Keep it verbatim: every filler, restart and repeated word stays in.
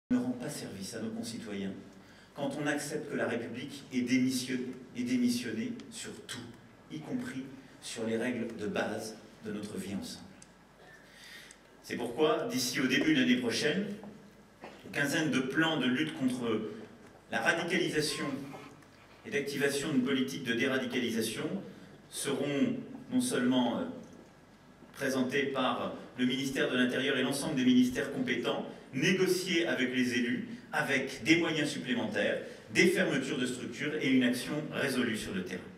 ne rend pas service à nos concitoyens quand on accepte que la République est démissionnée, est démissionnée sur tout, y compris sur les règles de base de notre vie ensemble. C'est pourquoi, d'ici au début de l'année prochaine, une quinzaine de plans de lutte contre la radicalisation et d'activation d'une politique de déradicalisation seront non seulement présentés par le ministère de l'Intérieur et l'ensemble des ministères compétents, négociés avec les élus, avec des moyens supplémentaires, des fermetures de structures et une action résolue sur le terrain.